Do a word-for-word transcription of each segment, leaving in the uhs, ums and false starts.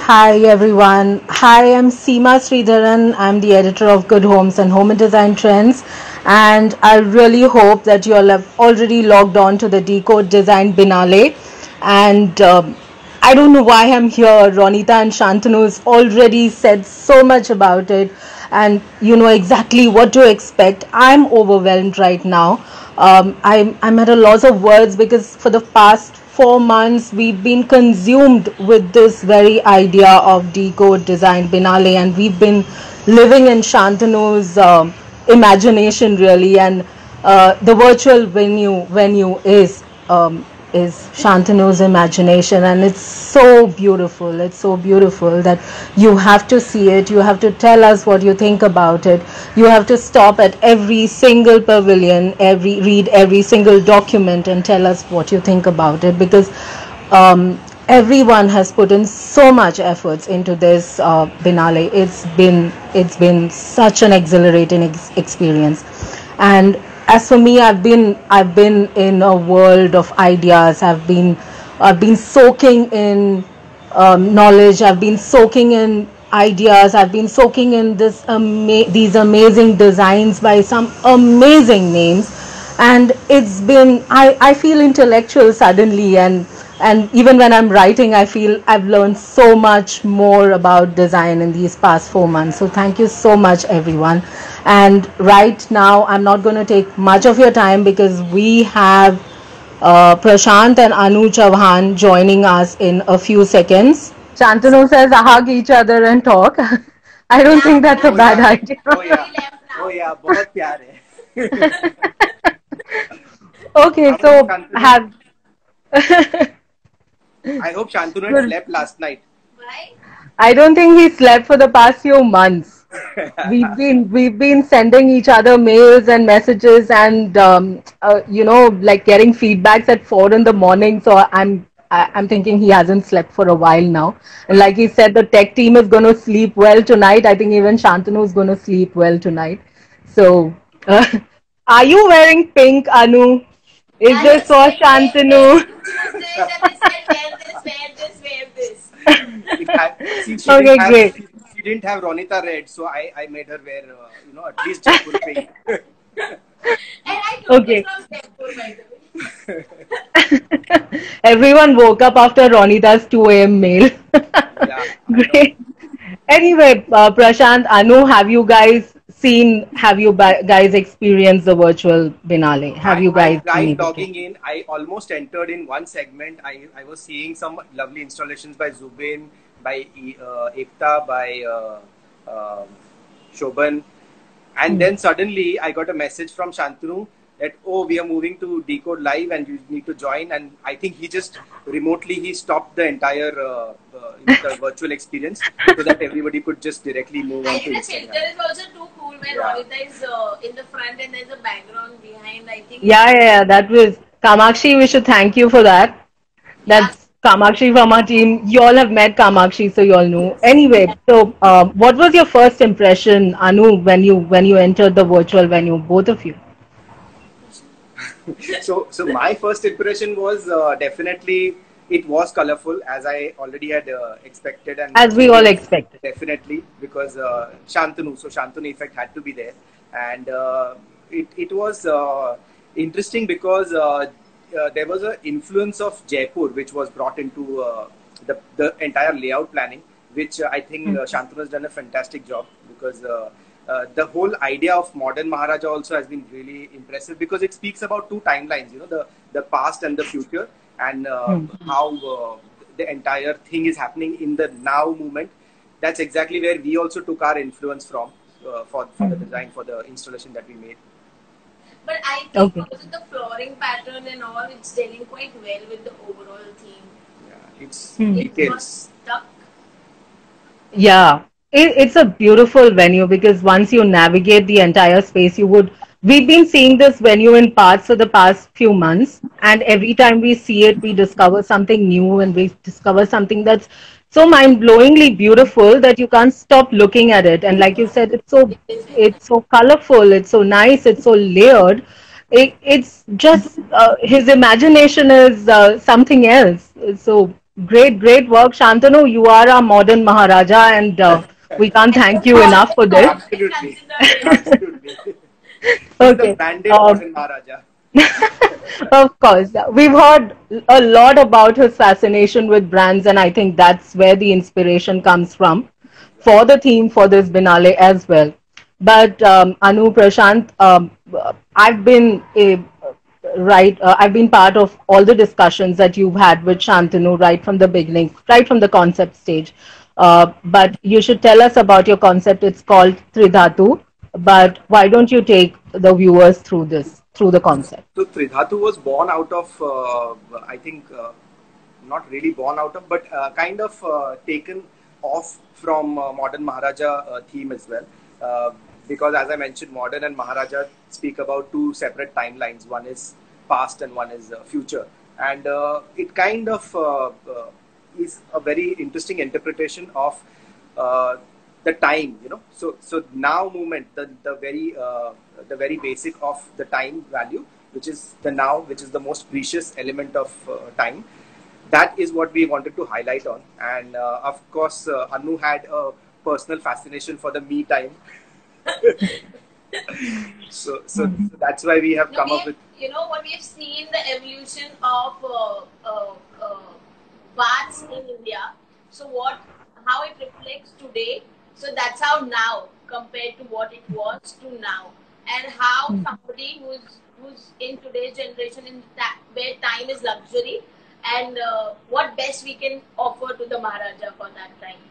Hi everyone. Hi, I'm Seema Sridharan. I'm the editor of Good Homes and Home and Design Trends. And I really hope that you all have already logged on to the Decode Design Binale. And um, I don't know why I'm here. Ronita and Shantanu has already said so much about it. And you know exactly what to expect. I'm overwhelmed right now. Um, I'm, I'm at a loss of words because for the past four months we've been consumed with this very idea of Decode Design Binale, and we've been living in Shantanu's um imagination really. And uh, the virtual venue venue is um, is Shantanu's imagination, and it's so beautiful. It's so beautiful that you have to see it. You have to tell us what you think about it. You have to stop at every single pavilion, every read every single document, and tell us what you think about it, because um, everyone has put in so much efforts into this uh, Binale. It's been it's been such an exhilarating ex- experience. And as for me, I've been I've been in a world of ideas. I've been I've been soaking in um, knowledge. I've been soaking in ideas. I've been soaking in this ama- these amazing designs by some amazing names, and it's been I, I feel intellectual suddenly. And and even when I'm writing, I feel I've learned so much more about design in these past four months. So thank you so much everyone. And right now I'm not going to take much of your time because we have uh, Prashant and Anu Chauhan joining us in a few seconds. Shantanu says hug each other and talk. I don't think that's a Oh bad yeah, idea. oh yeah, oh yeah, बहुत प्यार है. Okay, How are you, so Shantanu? have I hope Shantanu had good. slept last night. I don't think he slept for the past few months. We've been we've been sending each other mails and messages, and um, uh, you know, like getting feedbacks at four in the morning. So I'm I, I'm thinking he hasn't slept for a while now. And like he said, the tech team is going to sleep well tonight. I think even Shantanu is going to sleep well tonight. So, uh, are you wearing pink, Anu? Is I this was for like, wait, wait, Shantanu? Tuesday, and they said, wear this, wear this, wear this. It had, see, she didn't Okay, have great. she, she didn't have Ronita red, so I I made her wear uh, you know at least Jaipur pink. And I took it Okay. from Jaipur, by the way. Everyone woke up after Ronita's two a m mail. Yeah, I know. Great. Anyway, uh, Prashant, Anu, have you guys seen, have you ba- guys experienced the virtual Binale? Have I, you I guys been tried able to? logging in. I almost entered in one segment. I, I was seeing some lovely installations by Zubin, by E- uh, Ekta, by uh, um Shoban. And Hmm. then suddenly I got a message from Shantanu that, oh, we are moving to Decode Live and you need to join. And I think he just remotely, he stopped the entire, uh, uh, you know, the virtual experience so that everybody could just directly move I on to think the filter Instagram. is also too cool where Yeah. Ronita is uh, in the front and there's a background behind. I think it Yeah, yeah, looks, yeah, that was Kamakshi. We should thank you for that. yeah, That's Kamakshi from our team. You all have met Kamakshi, so you all know. Anyway, so um, what was your first impression, Anu, when you when you entered the virtual venue, both of you? So, so my first impression was uh, definitely it was colorful as I already had uh, expected, and As we all Zubin expected. definitely because uh, Shantanu, so Shantanu effect had to be there, and uh, it it was uh, interesting because uh, uh, there was an influence of Jaipur which was brought into uh, the the entire layout planning, which uh, I think uh, Shantanu has done a fantastic job because. Uh, uh, the whole idea of modern Maharaja also has been really impressive because it speaks about two timelines, you know, the, the past and the future, and uh, Hmm. how uh, the entire thing is happening in the now moment. That's exactly where we also took our influence from uh, for, for the design, for the installation that we made. but I think Okay. also the flooring pattern and all, it's dealing quite well with the overall theme. Yeah, it's Hmm. It's not details. stuck. Yeah, it, it's a beautiful venue because once you navigate the entire space, you would. We've been seeing this venue in parts for the past few months, and every time we see it, we discover something new and we discover something that's so mind-blowingly beautiful that you can't stop looking at it. And like you said, it's so It is very it's so colorful, it's so nice, it's so layered. It, it's just uh, his imagination is uh, something else. So Great, great work, Shantanu. You are our modern Maharaja, and uh, we can't And thank the you modern enough for this. God is Absolutely, considered him. absolutely. He's the Okay. branded Um, modern Maharaja. of course, we've heard a lot about his fascination with brands, and I think that's where the inspiration comes from for the theme for this Binale as well. But um, Anu, Prashant, um, I've been a right. Uh, I've been part of all the discussions that you've had with Shantanu right from the beginning, right from the concept stage. Uh, but you should tell us about your concept. It's called Tridhatu. But why don't you take the viewers through this, through the concept? So Tridhatu was born out of, uh, I think, uh, not really born out of, but uh, kind of uh, taken off from uh, modern Maharaja uh, theme as well. Uh, because as I mentioned, modern and Maharaja speak about two separate timelines. One is past and one is uh, future. And uh, it kind of uh, uh, is a very interesting interpretation of uh, the time, you know. So so now movement, the the very uh, the very basic of the time value, which is the now, which is the most precious element of uh, time. That is what we wanted to highlight on. And uh, of course, uh, Anu had a personal fascination for the me time. so, so so that's why we have No, come we up have, with. you know what, we have seen the evolution of uh, uh, uh, baths in India. So what, how it reflects today. So that's how now compared to what it was to now, and how somebody who's who's in today's generation, in that where time is luxury, and uh, what best we can offer to the Maharaja for that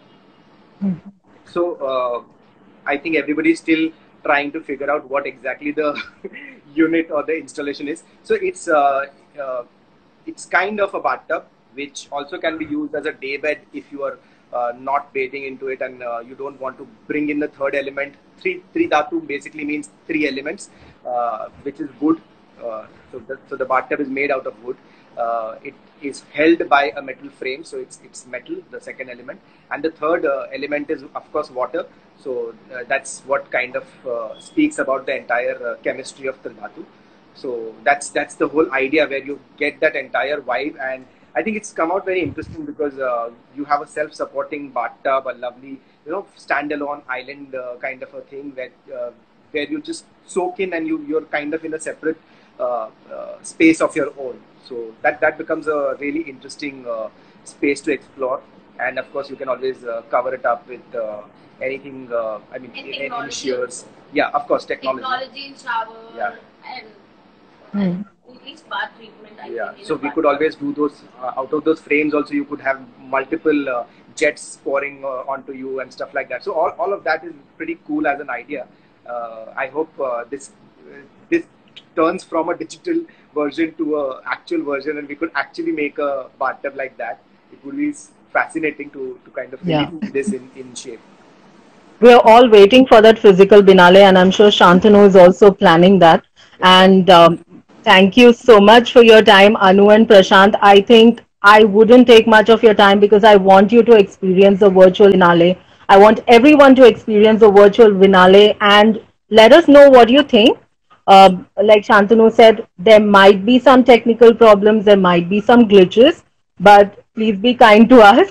time. So uh, I think everybody is still trying to figure out what exactly the unit or the installation is. So it's uh, uh, it's kind of a bathtub, which also can be used as a day bed if you are uh, not bathing into it and uh, you don't want to bring in the third element. Three three dhatu basically means three elements, uh, which is wood. Uh, so, the, so the bathtub is made out of wood. Uh, it is held by a metal frame, so it's it's metal, the second element, and the third uh, element is of course water. So uh, that's what kind of uh, speaks about the entire uh, chemistry of the dhatu. So that's that's the whole idea where you get that entire vibe, and I think it's come out very interesting because uh, you have a self-supporting bathtub, a lovely, you know, standalone island uh, kind of a thing where uh, where you just soak in and you you're kind of in a separate uh, uh, space of your own. So that that becomes a really interesting uh, space to explore, and of course you can always uh, cover it up with uh, anything. Uh, I mean, And any technology. shears. Yeah, of course, technology. Technology in shower Yeah. and Hmm. at least bath treatment. I Yeah, think, in so a we bath. could always do those uh, out of those frames. Also, you could have multiple uh, jets pouring uh, onto you and stuff like that. So all, all of that is pretty cool as an idea. Uh, I hope uh, this uh, this turns from a digital version to a actual version, and we could actually make a bathtub like that. It would be fascinating to to kind of really Yeah. see this in in shape. We're all waiting for that physical Binale, and I'm sure Shantanu is also planning that. Exactly. And um, thank you so much for your time, Anu and Prashant. I think I wouldn't take much of your time because I want you to experience the virtual Binale. I want everyone to experience the virtual Binale and let us know what you think. Um, like Shantanu said, there might be some technical problems, there might be some glitches, but please be kind to us.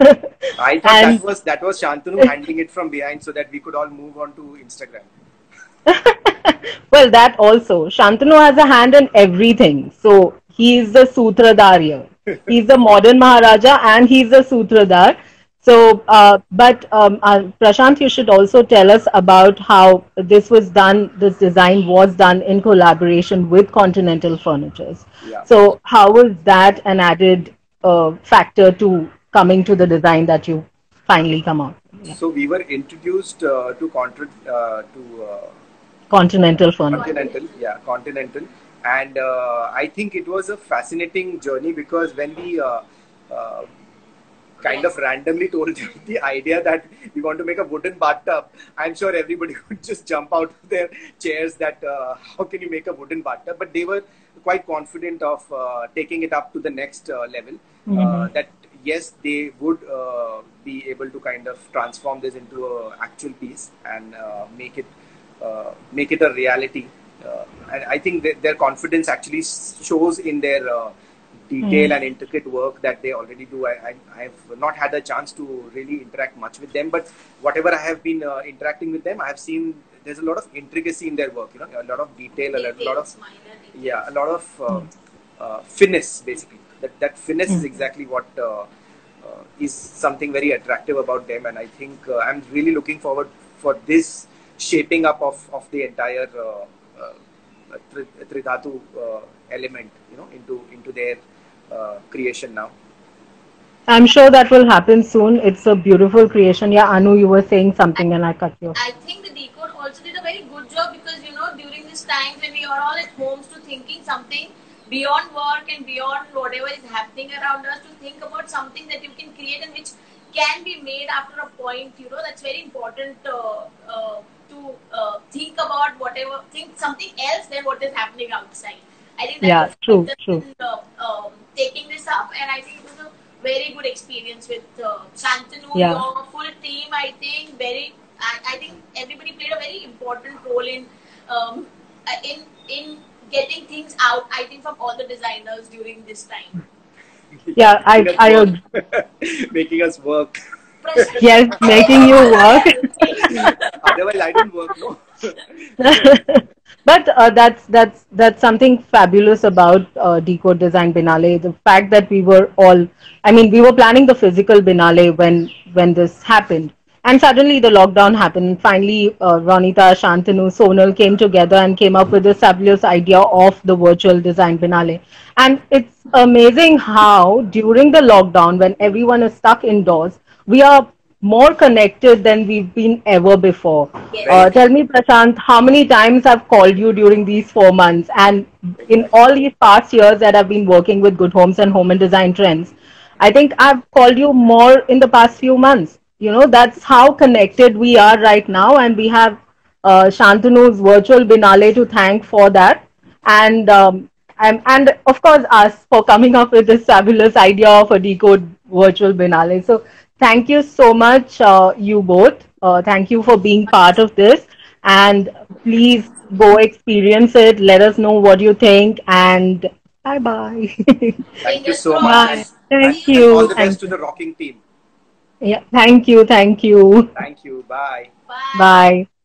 I thought that and was that was Shantanu handling it from behind so that we could all move on to Instagram. well, that also. Shantanu has a hand in everything. So he is the Sutradar here. He's the modern Maharaja and he's the Sutradar. So, uh, but um, uh, Prashant, you should also tell us about how this was done, this design was done in collaboration with Continental Furnitures. Yeah. So, how was that an added uh, factor to coming to the design that you finally come out? Yeah. So we were introduced uh, to contra- uh, to uh, Continental Furniture. Continental, yeah, Continental, and uh, I think it was a fascinating journey because when we uh, uh, kind of randomly told them the idea that we want to make a wooden bathtub, I'm sure everybody would just jump out of their chairs that uh, how can you make a wooden bathtub? But they were quite confident of uh, taking it up to the next uh, level. Mm-hmm. Uh, that yes, they would uh, be able to kind of transform this into an actual piece and uh, make it uh, make it a reality. Uh, and I think that their confidence actually shows in their uh, detail and intricate work that they already do. I, I I've not had a chance to really interact much with them, but whatever I have been uh, interacting with them, I have seen there's a lot of intricacy in their work. You know, a lot of detail, Details, a lot of minor details. yeah, a lot of uh, uh, finesse basically. That that finesse is exactly what uh, uh, is something very attractive about them, and I think uh, I'm really looking forward for this shaping up of of the entire uh, uh, tri- Tridhatu uh, element, you know, into into their uh, creation now. I'm sure that will happen soon. It's a beautiful creation. Yeah, Anu, you were saying something and I cut you off. I think the Decode also did a very good job because, you know, during this time when we are all at homes to thinking something beyond work and beyond whatever is happening around us, to think about something that you can create and which can be made after a point, you know, that's very important uh, uh, to uh, think about whatever, think something else than what is happening outside. I think that Yeah, was true, just true. in uh, um, taking this up, and I think it was a very good experience with uh, Shantanu, Yeah. your full team. I think very, I, I think everybody played a very important role in um, uh, in in getting things out. I think from all the designers during this time. Yeah, I, Making us I work. agree. Making us work. Pressure. Yes, making you work. Otherwise, I don't work, no. But uh, that's that's that's something fabulous about uh, Decode Design Binale. The fact that we were all, I mean, we were planning the physical Binale when when this happened, and suddenly the lockdown happened. And finally, uh, Ronita, Shantanu, Sonal came together and came up with this fabulous idea of the virtual design Binale. And it's amazing how during the lockdown, when everyone is stuck indoors, we are more connected than we've been ever before. Yes. Uh, Very tell true. me, Prashant, how many times I've called you during these four months? And in all these past years that I've been working with Good Homes and Home and Design Trends, I think I've called you more in the past few months. You know, that's how connected we are right now. And we have uh, Shantanu's virtual Binale to thank for that. And um, and, and of course us for coming up with this fabulous idea of a Decode virtual Binale. So thank you so much, uh, you both. Uh, thank you for being part of this. And please go experience it. Let us know what you think. And bye bye. Thank you Fingers so much, Bye. and, crossed. and, See Thank you and all you. the soon. best Thank to you. the rocking team. Yeah. Thank you. Thank you. Thank you. Bye. Bye. Bye.